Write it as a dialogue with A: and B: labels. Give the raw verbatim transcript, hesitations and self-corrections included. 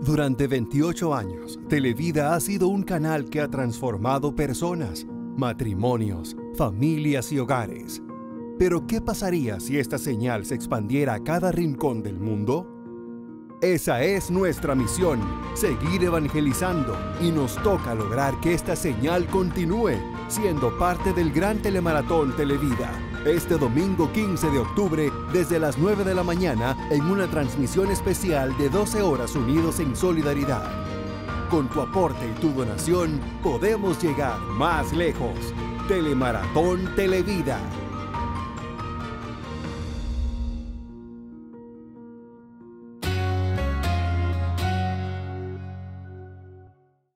A: Durante veintiocho años, Televida ha sido un canal que ha transformado personas, matrimonios, familias y hogares. Pero, ¿qué pasaría si esta señal se expandiera a cada rincón del mundo? Esa es nuestra misión, seguir evangelizando, y nos toca lograr que esta señal continúe, siendo parte del gran telemaratón Televida, este domingo quince de octubre, desde las nueve de la mañana, en una transmisión especial de doce horas unidos en solidaridad. Con tu aporte y tu donación, podemos llegar más lejos. Telemaratón Televida.